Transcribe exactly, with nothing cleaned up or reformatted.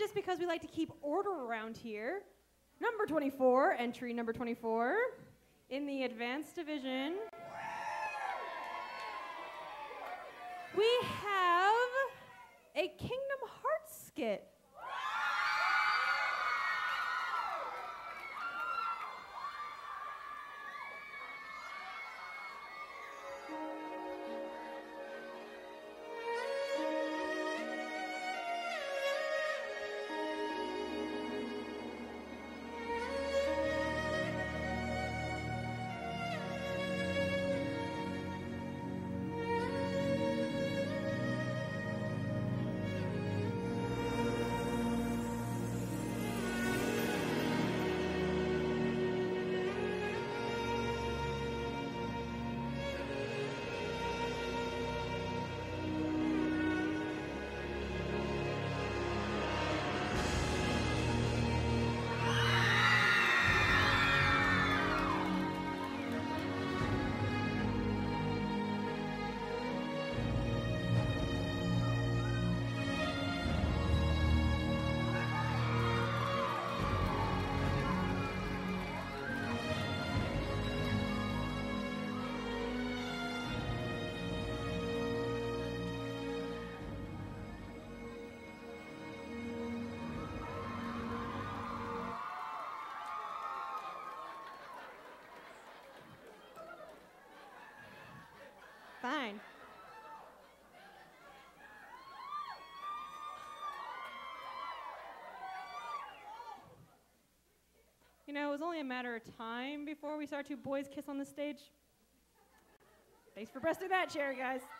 just because we like to keep order around here. Number twenty-four, entry number twenty-four, in the advanced division, we have a Kingdom Hearts skit. Fine. You know, it was only a matter of time before we saw two boys kiss on the stage. Thanks for pressing that chair, guys.